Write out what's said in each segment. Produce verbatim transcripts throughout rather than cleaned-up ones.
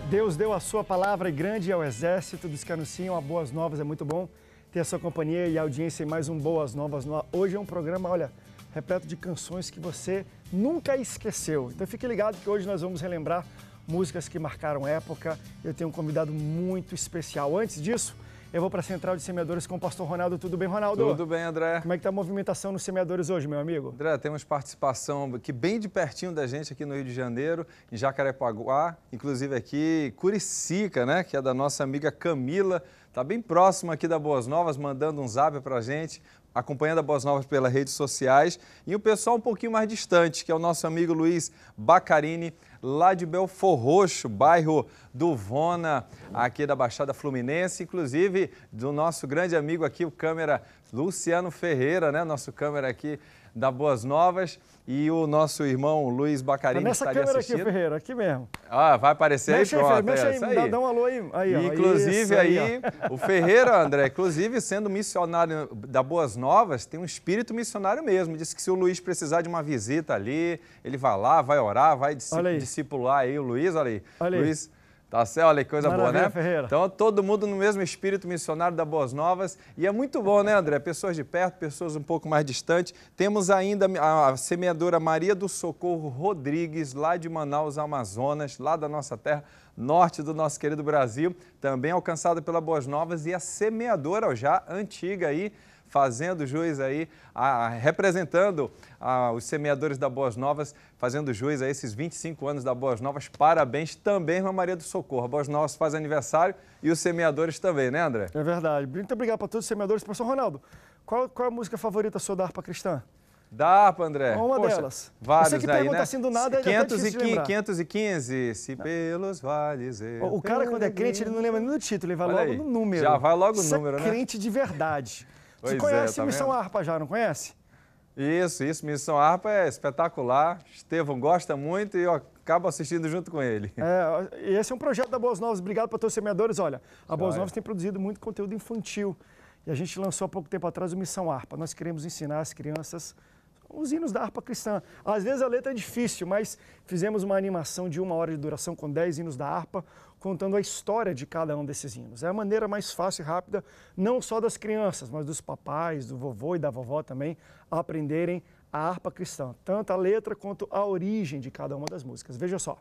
Deus deu a sua palavra e grande é o exército dos que anunciam a Boas Novas. É muito bom ter a sua companhia e a audiência em mais um Boas Novas. Hoje é um programa, olha, repleto de canções que você nunca esqueceu. Então fique ligado que hoje nós vamos relembrar músicas que marcaram época. Eu tenho um convidado muito especial. Antes disso, eu vou para a Central de Semeadores com o pastor Ronaldo. Tudo bem, Ronaldo? Tudo bem, André. Como é que está a movimentação nos semeadores hoje, meu amigo? André, temos participação aqui bem de pertinho da gente aqui no Rio de Janeiro, em Jacarepaguá, inclusive aqui Curicica, né, que é da nossa amiga Camila. Está bem próximo aqui da Boas Novas, mandando um zap para a gente, acompanhando a Boas Novas pelas redes sociais. E o pessoal um pouquinho mais distante, que é o nosso amigo Luiz Bacarini, lá de Belfor Roxo, bairro do Vona, aqui da Baixada Fluminense, inclusive do nosso grande amigo aqui, o câmera Luciano Ferreira, né? Nosso câmera aqui da Boas Novas, e o nosso irmão Luiz Bacarini tá nessa estaria câmera assistindo. aqui, Ferreira, aqui mesmo. Ah, vai aparecer mexe aí, pronto. Aí, mexe é, aí, isso aí. aí. Dá um alô aí. aí ó, inclusive isso, aí, aí o Ferreira, André, inclusive sendo missionário da Boas Novas, tem um espírito missionário mesmo. Disse que se o Luiz precisar de uma visita ali, ele vai lá, vai orar, vai discipular aí o Luiz, olha aí. Olha aí. Luiz, tá certo? Olha aí, coisa Maravilha, boa, né? Ferreira. Então, todo mundo no mesmo espírito missionário da Boas Novas. E é muito bom, né, André? Pessoas de perto, pessoas um pouco mais distantes. Temos ainda a semeadora Maria do Socorro Rodrigues, lá de Manaus, Amazonas, lá da nossa terra, norte do nosso querido Brasil, também alcançada pela Boas Novas, e a semeadora já antiga aí, fazendo jus aí, a, representando a, os semeadores da Boas Novas, fazendo jus a esses vinte e cinco anos da Boas Novas. Parabéns também, irmã Maria do Socorro. A Boas Novas faz aniversário e os semeadores também, né, André? É verdade. Muito obrigado para todos os semeadores. Professor Ronaldo, qual, qual é a música favorita sua da harpa cristã? Da harpa, André? Uma Poxa, delas. Vários Você que aí, pergunta né? assim do nada, é quinhentos até difícil de quinhentos e quinze, se pelos vales... O, o cara, quando é crente, ele não lembra nem do título, ele vai Olha logo aí, no número. já vai logo no Isso número, é né? crente de verdade. Você Pois conhece é, tá Missão vendo? Harpa já, não conhece? Isso, isso. Missão Harpa é espetacular. Estevão gosta muito e eu acabo assistindo junto com ele. É, e esse é um projeto da Boas Novas. Obrigado para todos os semeadores. Olha, a Boas Joia. Novas tem produzido muito conteúdo infantil. E a gente lançou há pouco tempo atrás o Missão Harpa. Nós queremos ensinar as crianças os hinos da harpa cristã. Às vezes a letra é difícil, mas fizemos uma animação de uma hora de duração com dez hinos da harpa, contando a história de cada um desses hinos. É a maneira mais fácil e rápida, não só das crianças, mas dos papais, do vovô e da vovó também, a aprenderem a harpa cristã, tanto a letra quanto a origem de cada uma das músicas. Veja só.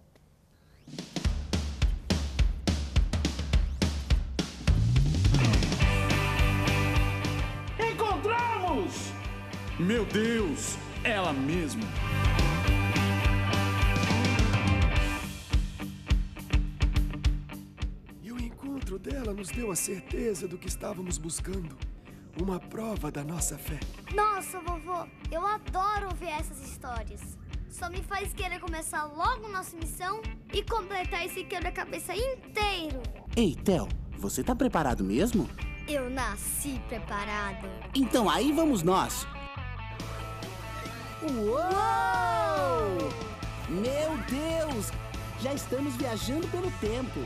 Encontramos! Meu Deus, ela mesma. E o encontro dela nos deu a certeza do que estávamos buscando. Uma prova da nossa fé. Nossa, vovô, eu adoro ouvir essas histórias. Só me faz querer começar logo nossa missão e completar esse quebra-cabeça inteiro. Ei, Theo, você tá preparado mesmo? Eu nasci preparada. Então aí vamos nós. Uou! Meu Deus! Já estamos viajando pelo tempo.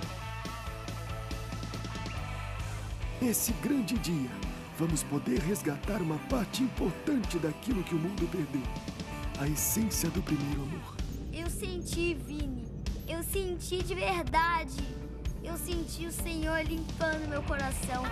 Nesse grande dia, vamos poder resgatar uma parte importante daquilo que o mundo perdeu. A essência do primeiro amor. Eu senti, Vini. Eu senti de verdade. Eu senti o Senhor limpando meu coração.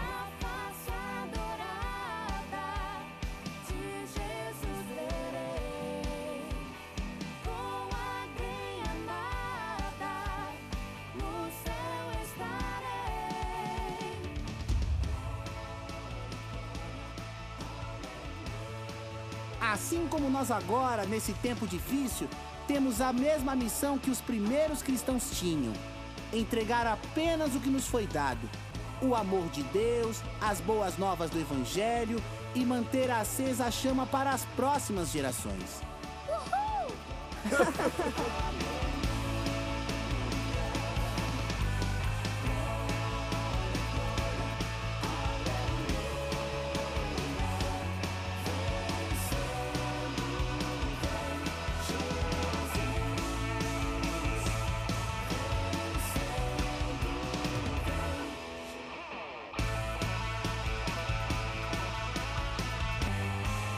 Assim como nós agora, nesse tempo difícil, temos a mesma missão que os primeiros cristãos tinham: entregar apenas o que nos foi dado, o amor de Deus, as boas novas do Evangelho e manter acesa a chama para as próximas gerações. Uhul!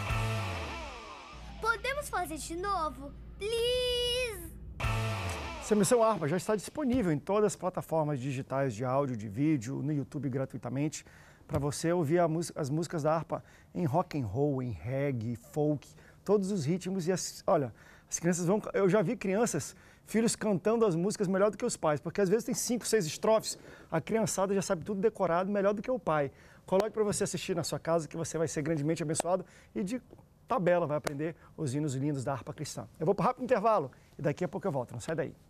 Podemos fazer de novo? Please! Essa Missão Harpa já está disponível em todas as plataformas digitais de áudio, de vídeo, no YouTube gratuitamente, para você ouvir a música, as músicas da harpa em rock and roll, em reggae, folk, todos os ritmos. E as, olha, as crianças vão... Eu já vi crianças, filhos cantando as músicas melhor do que os pais, porque às vezes tem cinco, seis estrofes, a criançada já sabe tudo decorado melhor do que o pai. Coloque para você assistir na sua casa que você vai ser grandemente abençoado e de tabela vai aprender os hinos lindos da harpa cristã. Eu vou para um rápido intervalo e daqui a pouco eu volto. Não sai daí.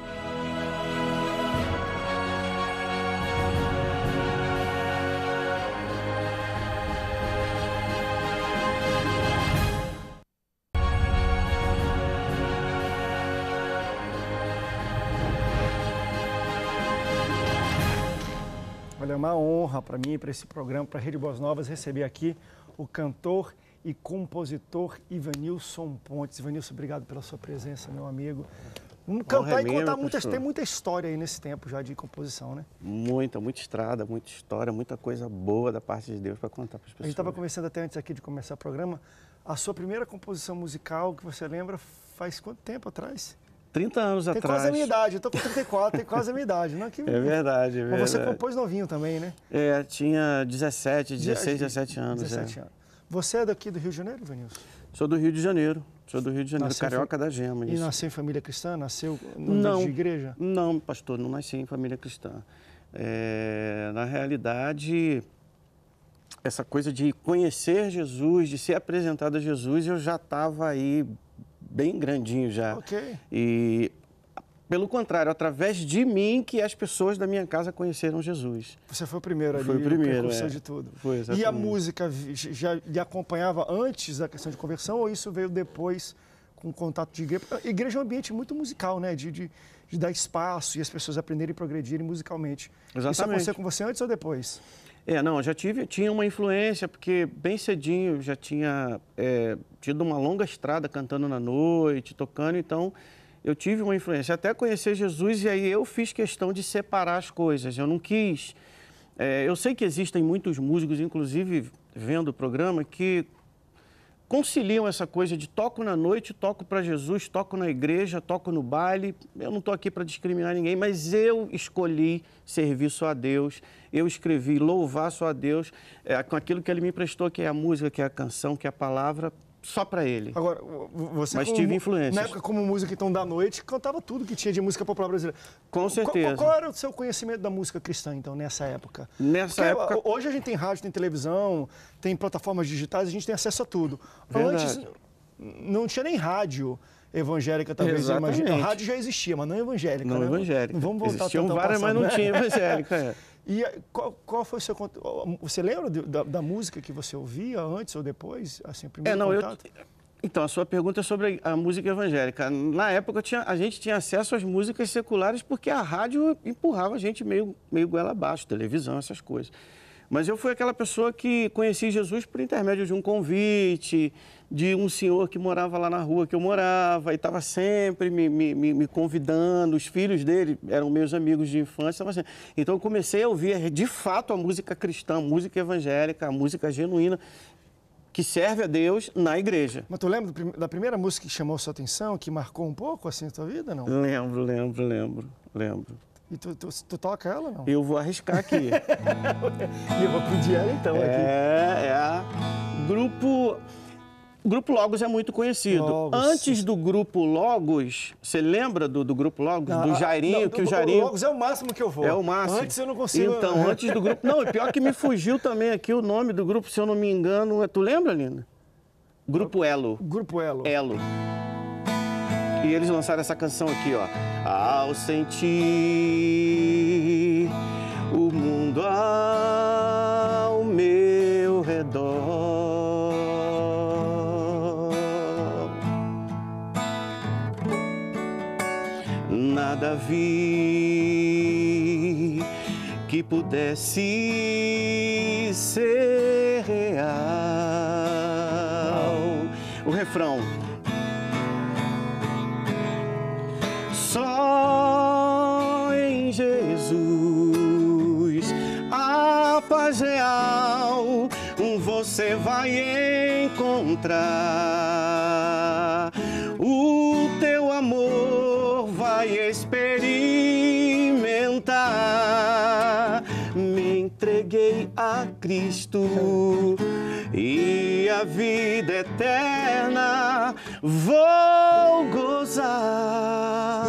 Olha, é uma honra para mim, para esse programa, para a Rede Boas Novas, receber aqui o cantor e compositor Ivanilson Pontes. Ivanilson, obrigado pela sua presença, meu amigo. Vamos cantar e contar muita, tem muita história aí nesse tempo já de composição, né? Muita, muita estrada, muita história, muita coisa boa da parte de Deus para contar para as pessoas. A gente estava conversando até antes aqui de começar o programa. A sua primeira composição musical, que você lembra, faz quanto tempo atrás? trinta anos tem atrás. Tem quase a minha idade, eu estou com trinta e quatro, tem quase a minha idade. Não? Que... É verdade, é verdade. Mas você compôs novinho também, né? É, tinha dezessete, dezesseis, dezessete anos. dezessete é. anos. Você é daqui do Rio de Janeiro, Ivanilson? Sou do Rio de Janeiro, sou do Rio de Janeiro, Nasceu carioca em... da gema. E Isso. nasceu em família cristã? Nasceu no não, de igreja? Não, pastor, não nasci em família cristã. É, na realidade, essa coisa de conhecer Jesus, de ser apresentado a Jesus, eu já estava aí bem grandinho já. Ok. E... Pelo contrário, através de mim que as pessoas da minha casa conheceram Jesus. Você foi o primeiro ali, foi o primeiro, é. de tudo. Foi, exatamente. E a música já lhe acompanhava antes da questão de conversão ou isso veio depois com o contato de igreja? A igreja é um ambiente muito musical, né? De, de, de dar espaço e as pessoas aprenderem e progredirem musicalmente. Exatamente. Isso aconteceu com você antes ou depois? É, não, já tive, tinha uma influência, porque bem cedinho já tinha é, tido uma longa estrada cantando na noite, tocando, então... Eu tive uma influência, até conhecer Jesus, e aí eu fiz questão de separar as coisas. Eu não quis... É, eu sei que existem muitos músicos, inclusive vendo o programa, que conciliam essa coisa de toco na noite, toco para Jesus, toco na igreja, toco no baile. Eu não estou aqui para discriminar ninguém, mas eu escolhi servir só a Deus. Eu escrevi louvar só a Deus é, com aquilo que Ele me emprestou, que é a música, que é a canção, que é a palavra, só para Ele. Agora, você Mas como, tive influências. Na época, como música então da noite, cantava tudo que tinha de música popular brasileira. Com certeza. Qual, qual era o seu conhecimento da música cristã, então, nessa época? Nessa Porque época... hoje a gente tem rádio, tem televisão, tem plataformas digitais, a gente tem acesso a tudo. Verdade. Antes, não tinha nem rádio evangélica, talvez, Exatamente. eu imagino. A rádio já existia, mas não evangélica. Não né? evangélica. Não vamos voltar Existiam tanto ao várias, passado, mas não né? tinha evangélica, é. E qual, qual foi o seu... Você lembra da, da música que você ouvia antes ou depois? Assim, o primeiro é, não, contato? Eu, então, a sua pergunta é sobre a música evangélica. Na época, tinha, a gente tinha acesso às músicas seculares porque a rádio empurrava a gente meio, meio goela abaixo, televisão, essas coisas. Mas eu fui aquela pessoa que conheci Jesus por intermédio de um convite, de um senhor que morava lá na rua que eu morava e estava sempre me, me, me convidando. Os filhos dele eram meus amigos de infância. Assim. Então, eu comecei a ouvir, de fato, a música cristã, a música evangélica, a música genuína, que serve a Deus na igreja. Mas tu lembra da primeira música que chamou sua atenção, que marcou um pouco assim a tua vida, não? Lembro, lembro, lembro, lembro. E tu, tu, tu toca ela, não? Eu vou arriscar aqui. E eu vou pedir ela então é, aqui. É, a grupo... O Grupo Logos é muito conhecido. Logos. Antes do Grupo Logos, você lembra do, do Grupo Logos? Não, do Jairinho, não, que o Jairinho... O Logos é o máximo que eu vou. É o máximo. Antes eu não consigo... Então, antes do grupo... Não, e pior que me fugiu também aqui o nome do grupo, se eu não me engano. Tu lembra, Linda? Grupo Elo. Grupo Elo. Elo. E eles lançaram essa canção aqui, ó. Ao sentir o mundo ao meu redor, nada vi que pudesse ser real. O refrão. Só em Jesus a paz real você vai encontrar. O teu amor vai esperar a Cristo e a vida eterna vou gozar.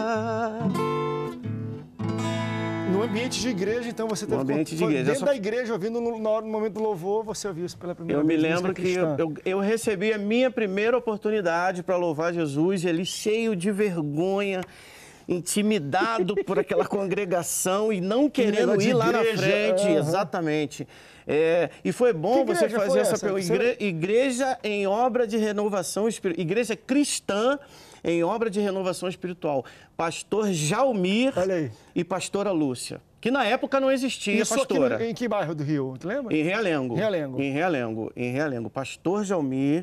No ambiente de igreja, então, você teve... No ambiente de igreja. Dentro só... da igreja, ouvindo no, no momento do louvor, você ouviu isso pela primeira eu vez. Eu me lembro que eu, eu, eu recebi a minha primeira oportunidade para louvar Jesus, ele cheio de vergonha, intimidado por aquela congregação e não querendo ir lá igreja. na frente. Uhum. Exatamente. É, e foi bom você fazer essa pergunta. Igre... Igreja em obra de renovação espiritual. Igreja cristã em obra de renovação espiritual. Pastor Jalmir e pastora Lúcia. Que na época não existia, Isso pastora. Aqui no, em que bairro do Rio? Tu lembra? Em Realengo. Realengo. Em Realengo. Em Realengo. Pastor Jalmir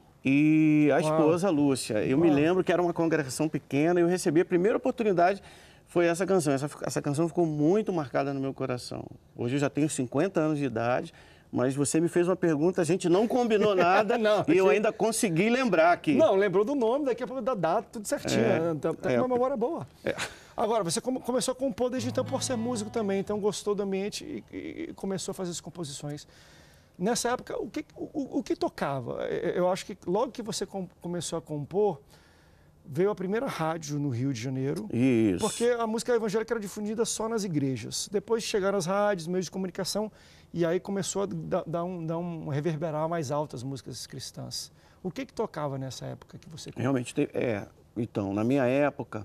e a esposa Uau. Lúcia. Eu Uau. me lembro que era uma congregação pequena e eu recebi a primeira oportunidade, foi essa canção. Essa, essa canção ficou muito marcada no meu coração. Hoje eu já tenho cinquenta anos de idade, mas você me fez uma pergunta, a gente não combinou nada não, e eu ainda consegui lembrar aqui. Não, lembrou do nome, daqui a pouco da data, tudo certinho. É, né? Tá, tá é, com uma memória boa. É. Agora, você come, começou a compor desde então por ser músico também, então gostou do ambiente e, e começou a fazer as composições. Nessa época, o que, o, o que tocava? Eu acho que logo que você com, começou a compor, veio a primeira rádio no Rio de Janeiro. Isso. Porque a música evangélica era difundida só nas igrejas. Depois chegaram as rádios, meios de comunicação, e aí começou a dar, dar, um, dar um reverberar mais alto as músicas cristãs. O que que tocava nessa época que você... Realmente, é. Então, na minha época,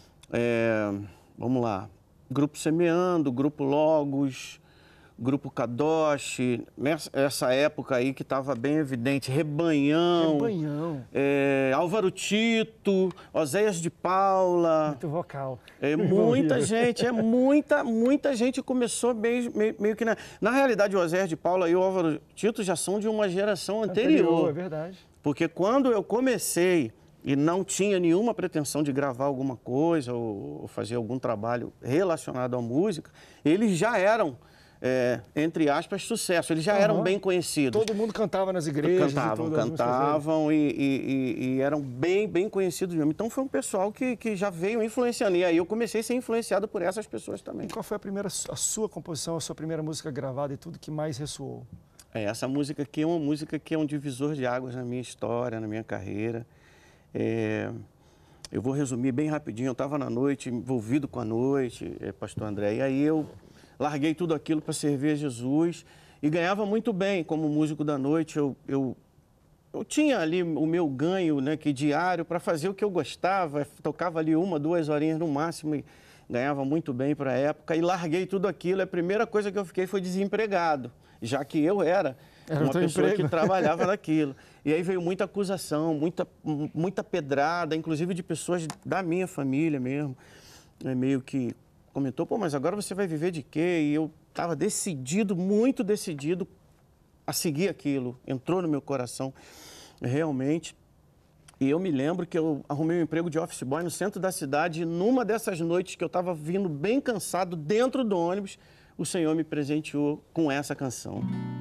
é, vamos lá, Grupo Semeando, Grupo Logos, Grupo Kadosh, nessa época aí que estava bem evidente, Rebanhão, Rebanhão. É, Álvaro Tito, Oséias de Paula. Muito vocal. É, muita gente, é muita, muita gente começou meio, meio, meio que... Na, na realidade, o Oséias de Paula e o Álvaro Tito já são de uma geração anterior. Anterior, é verdade. Porque quando eu comecei e não tinha nenhuma pretensão de gravar alguma coisa ou, ou fazer algum trabalho relacionado à música, eles já eram... É, entre aspas, sucesso. Eles já uhum. eram bem conhecidos. Todo mundo cantava nas igrejas. Cantavam, cantavam e, e, e, e eram bem, bem conhecidos mesmo. Então foi um pessoal que, que já veio influenciando. E aí eu comecei a ser influenciado por essas pessoas também. E qual foi a primeira, a sua composição, a sua primeira música gravada e tudo que mais ressoou? É, essa música aqui é uma música que é um divisor de águas na minha história, na minha carreira. É... Eu vou resumir bem rapidinho. Eu estava na noite, envolvido com a noite, é, pastor André, e aí eu... larguei tudo aquilo para servir a Jesus e ganhava muito bem como músico da noite. Eu, eu, eu tinha ali o meu ganho, né, que diário para fazer o que eu gostava. Tocava ali uma, duas horinhas no máximo e ganhava muito bem para a época. E larguei tudo aquilo. A primeira coisa que eu fiquei foi desempregado, já que eu era, era uma pessoa emprego. que trabalhava naquilo. E aí veio muita acusação, muita, muita pedrada, inclusive de pessoas da minha família mesmo, é meio que... comentou, pô, mas agora você vai viver de quê? E eu estava decidido, muito decidido a seguir aquilo. Entrou no meu coração, realmente. E eu me lembro que eu arrumei um emprego de office boy no centro da cidade. E numa dessas noites que eu estava vindo bem cansado, dentro do ônibus, o Senhor me presenteou com essa canção.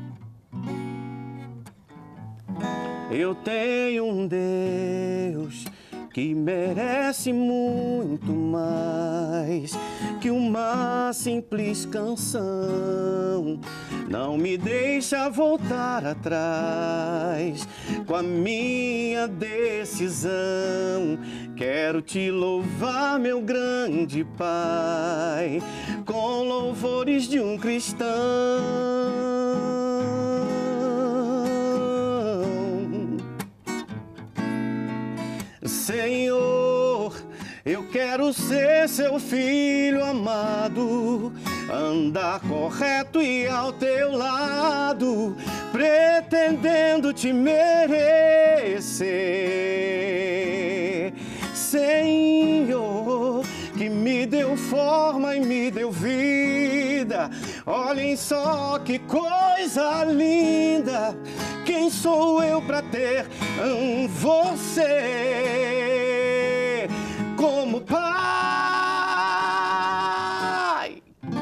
Eu tenho um Deus que merece muito mais que uma simples canção. Não me deixa voltar atrás com a minha decisão. Quero te louvar, meu grande Pai, com louvores de um cristão. Senhor, eu quero ser seu filho amado, andar correto e ao teu lado, pretendendo te merecer. Senhor, que me deu forma e me deu vida, olhem só que coisa linda. Quem sou eu pra ter um você como pai?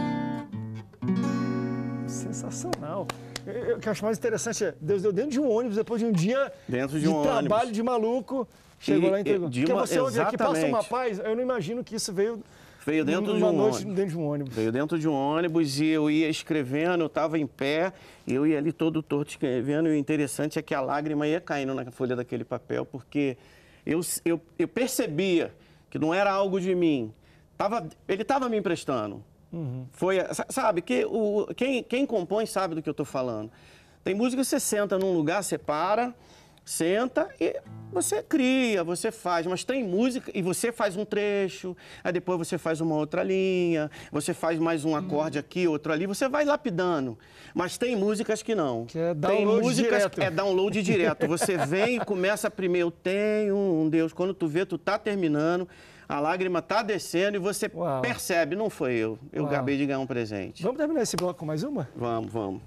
Sensacional. O que eu acho mais interessante é, Deus deu dentro de um ônibus, depois de um dia dentro de, um de trabalho ônibus. de maluco, chegou e, lá e entregou. De Porque uma, você ouve aqui, passa exatamente. uma paz, eu não imagino que isso veio Veio dentro de uma um noite ônibus. dentro de um ônibus. Veio dentro de um ônibus e eu ia escrevendo, eu estava em pé, eu ia ali todo torto escrevendo, e o interessante é que a lágrima ia caindo na folha daquele papel, porque eu, eu, eu percebia que não era algo de mim. Tava, ele estava me emprestando. Uhum. Foi, sabe, que o, quem, quem compõe sabe do que eu estou falando. Tem música que você senta num lugar, você para, senta e você cria, você faz, mas tem música e você faz um trecho, aí depois você faz uma outra linha, você faz mais um acorde aqui, outro ali, você vai lapidando. Mas tem músicas que não. Que é tem download músicas direto. que é download direto. Você vem e começa primeiro, eu tenho um Deus, quando tu vê, tu tá terminando, a lágrima tá descendo e você Uau. percebe, não foi eu. Eu Uau. acabei de ganhar um presente. Vamos terminar esse bloco com mais uma? Vamos, vamos.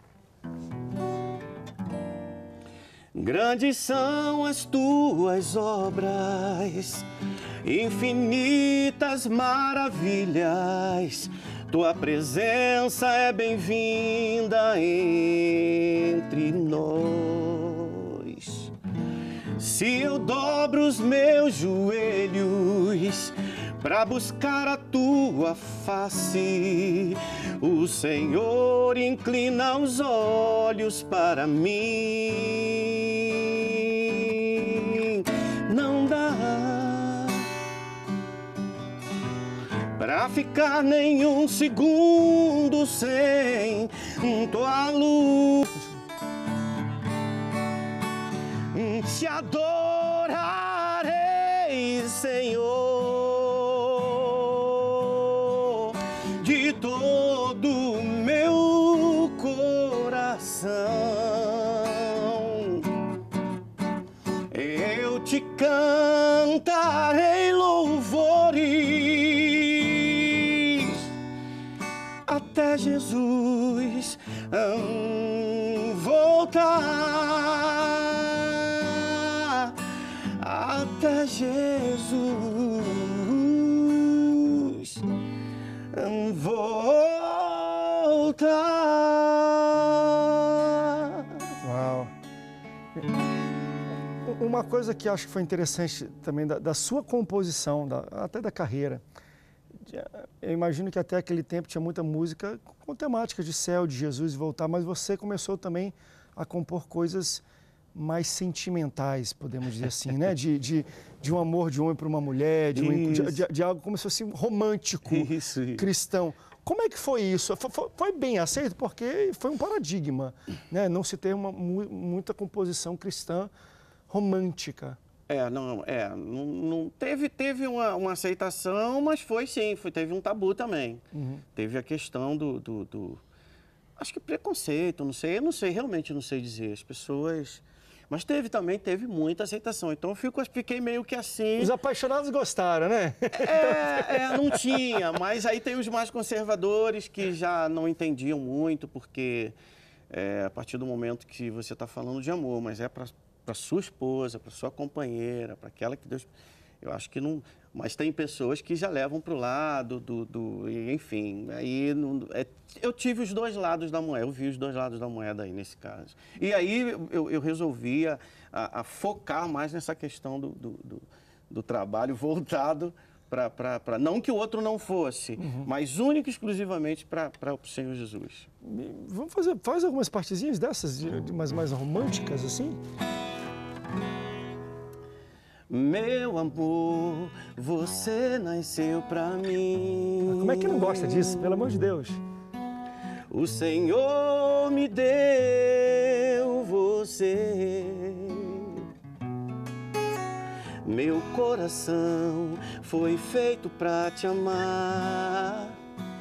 Grandes são as tuas obras, infinitas maravilhas. Tua presença é bem-vinda entre nós. Se eu dobro os meus joelhos para buscar a tua face, o Senhor inclina os olhos para mim. Não dá para ficar nenhum segundo sem tua luz. Te adorarei, Senhor, de todo o meu coração. Eu te cantarei louvores até Jesus voltar, até Jesus voltar. Uau! Uma coisa que acho que foi interessante também da, da sua composição, da, até da carreira, eu imagino que até aquele tempo tinha muita música com temática de céu, de Jesus e voltar, mas você começou também a compor coisas mais sentimentais, podemos dizer assim, né? De, de, de um amor de um homem para uma mulher, de, um, de, de, de algo como se fosse romântico, Isso, isso. cristão. Como é que foi isso? Foi, foi bem aceito? Porque foi um paradigma, né? Não se ter uma, muita composição cristã romântica. É, não, é, não, não teve, teve uma, uma aceitação, mas foi sim, foi, teve um tabu também. Uhum. Teve a questão do, do, do, acho que preconceito, não sei, eu não sei, realmente não sei dizer, as pessoas... Mas teve também, teve muita aceitação, então eu fico, fiquei meio que assim... Os apaixonados gostaram, né? É, é, não tinha, mas aí tem os mais conservadores que já não entendiam muito, porque é, a partir do momento que você está falando de amor, mas é para... para sua esposa, para sua companheira, para aquela que Deus... Eu acho que não... Mas tem pessoas que já levam para o lado do... do enfim, aí... Não, é, eu tive os dois lados da moeda, eu vi os dois lados da moeda aí nesse caso. E aí eu, eu resolvi a, a, a focar mais nessa questão do, do, do, do trabalho voltado para... Não que o outro não fosse, uhum. mas único e exclusivamente para o Senhor Jesus. Vamos fazer... Faz algumas partezinhas dessas, de, de mais, mais românticas, assim? Meu amor, você nasceu pra mim. Como é que não gosta disso? Pelo amor de Deus. O Senhor me deu você. Meu coração foi feito pra te amar.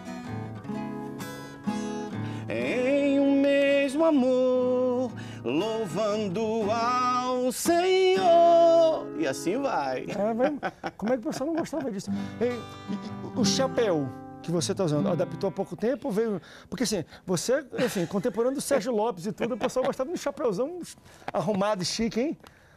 Em um mesmo amor, louvando ao Senhor. E assim vai. É, vai. Como é que o pessoal não gostava disso? E, e, o chapéu que você está usando, adaptou há pouco tempo? Veio... Porque assim, você, enfim, contemporâneo do Sérgio Lopes e tudo, o pessoal gostava de um chapéuzão arrumado e chique, hein?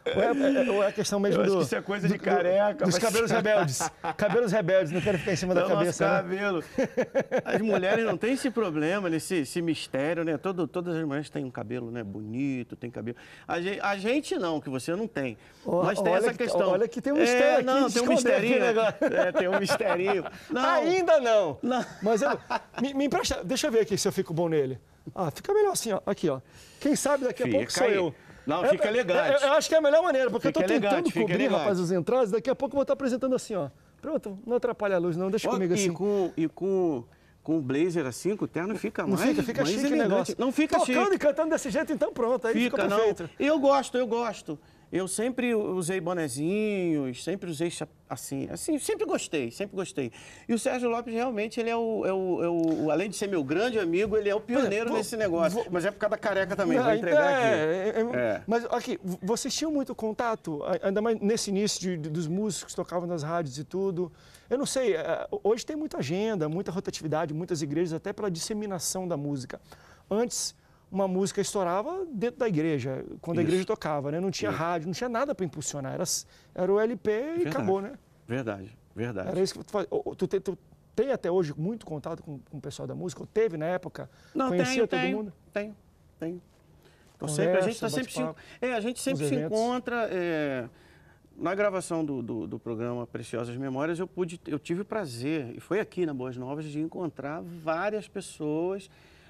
Ou é, é, ou é a questão mesmo Eu acho do... que isso é coisa de do- careca, Dos mas- cabelos rebeldes. Cabelos rebeldes, não quero ficar em cima da Não, cabeça, nosso né? cabelo. As mulheres não têm esse problema, né? esse, esse mistério, né? Todo, todas as mulheres têm um cabelo, né? Bonito, tem cabelo. A gente, a gente não, que você não tem. Ó, Mas tem olha essa que- questão. olha que tem um mistério é, aqui não, de tem um esconder aqui misterinho. o negócio. É, tem um misterinho. Não. Ainda não. Não. Mas eu, me, me empresta, deixa eu ver aqui se eu fico bom nele. Ah, fica melhor assim, ó. Aqui, ó. Quem sabe daqui a Fica pouco sou aí. eu. Não, É, fica é, elegante. é, Eu acho que é a melhor maneira, porque Fica eu tô tentando elegante, fica cobrir, elegante. rapaz, as entradas. Daqui a pouco eu vou estar apresentando assim, ó. Pronto, não atrapalha a luz, não. Deixa Ó, comigo e assim. com, e com, com o blazer assim, com o terno, fica Não mais fica, fica mais chique o elegante. negócio. Não fica Tocando chique. e cantando desse jeito, então pronto, aí fica, Fica, não. perfeito. Eu gosto, eu gosto. Eu sempre usei bonezinhos, sempre usei cha- assim, assim, sempre gostei, sempre gostei. E o Sérgio Lopes realmente, ele é o, é o, é o- além de ser meu grande amigo, ele é o pioneiro vou- nesse negócio. vou- Mas é por causa da careca também, Não, vou entregar é, aqui. é, é, É. Mas aqui, v- vocês tinham muito contato, a- ainda mais nesse início de- de- dos músicos que tocavam nas rádios e tudo. Eu não sei, é, hoje tem muita agenda, muita rotatividade, muitas igrejas, até pela disseminação da música. Antes, uma música estourava dentro da igreja, quando a Isso. igreja tocava, né? Não tinha Isso. rádio, não tinha nada para impulsionar, era, s- era o L P e Verdade. acabou, né? Verdade, verdade. Era isso que tu faz. Ô, Tu, te- tu tem até hoje muito contato com, com o pessoal da música? Ou teve na época? Não, Conhecia tenho, todo tenho, mundo? tenho, tenho. Então, Conversa, sempre, a gente está sempre, se, bate-papo, é, a gente sempre nos se eventos. encontra. é, na gravação do, do, do programa Preciosas Memórias, eu, pude, eu tive o prazer, e foi aqui na Boas Novas, de encontrar várias pessoas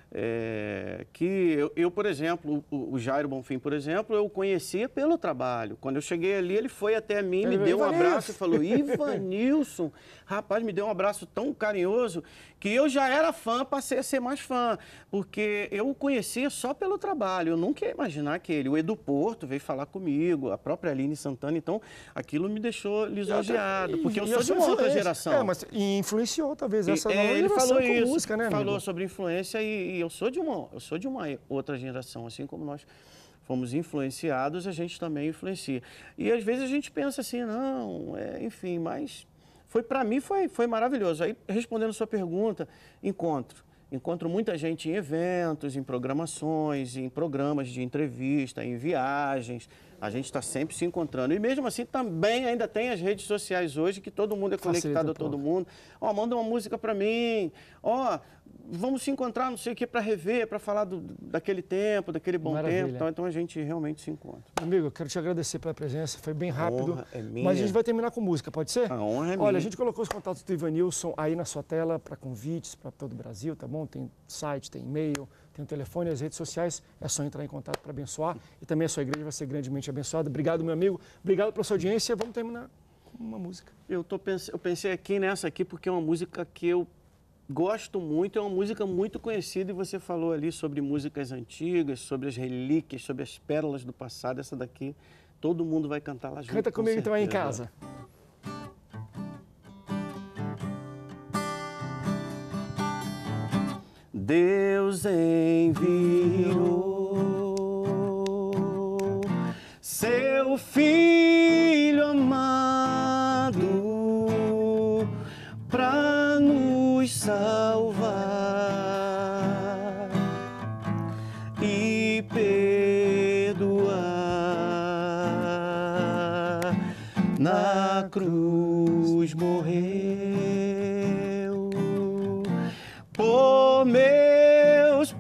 é, que eu, eu, por exemplo, o, o Jairo Bonfim, por exemplo, eu o conhecia pelo trabalho. Quando eu cheguei ali, ele foi até mim, me Ele- deu um Ivanilson. abraço e falou: Ivanilson, rapaz, me deu um abraço tão carinhoso que eu já era fã, passei a ser mais fã, porque eu o conhecia só pelo trabalho. Eu nunca ia imaginar que ele, o Edu Porto, veio falar comigo, a própria Aline Santana, então aquilo me deixou lisonjeado, porque eu E sou a de sua uma outra influência. geração. É, mas e influenciou talvez essa E, nova é, ele geração falou com isso, música, né, amigo? falou sobre influência e, e eu sou de uma, eu sou de uma outra geração, assim como nós fomos influenciados, a gente também influencia. E às vezes a gente pensa assim, não, é, enfim, mas foi para mim foi, foi maravilhoso. Aí respondendo a sua pergunta, encontro. Encontro muita gente em eventos, em programações, em programas de entrevista, em viagens. A gente está sempre se encontrando. E mesmo assim também ainda tem as redes sociais hoje, que todo mundo é Facilita conectado um a todo pouco. mundo. Ó, manda uma música para mim. Ó, vamos se encontrar, não sei o que, para rever, para falar do, daquele tempo, daquele bom Maravilha. tempo. Então, então a gente realmente se encontra. Amigo, eu quero te agradecer pela presença, foi bem rápido. honra é minha. Mas a gente vai terminar com música, pode ser? A honra é Olha, minha. a gente colocou os contatos do Ivanilson aí na sua tela para convites para todo o Brasil, tá bom? Tem site, tem e-mail, tem o telefone, as redes sociais, é só entrar em contato para abençoar. E também a sua igreja vai ser grandemente abençoada. Obrigado, meu amigo. Obrigado pela sua audiência. Vamos terminar com uma música. Eu, tô pens... eu pensei aqui nessa aqui porque é uma música que eu gosto muito, é uma música muito conhecida e você falou ali sobre músicas antigas, sobre as relíquias, sobre as pérolas do passado. Essa daqui, todo mundo vai cantar lá junto. Canta com comigo então aí em certeza. casa. Deus enviou seu Filho amado para nos salvar e perdoar. Na cruz morreu por meus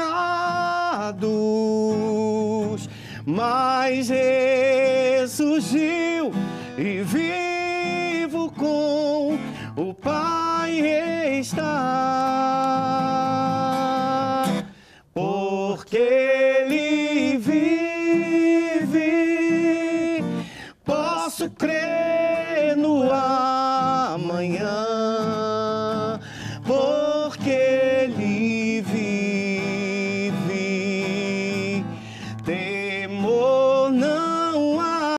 pecados, mas ressurgiu e vivo com o Pai está, porque Ele vive, posso crer.